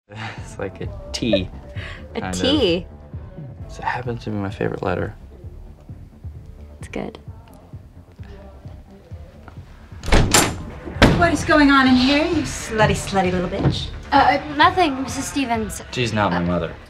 It's like a T. A T? It happens to be my favorite letter. It's good. What is going on in here, you slutty little bitch? Nothing, Mrs. Stevens. She's not my mother.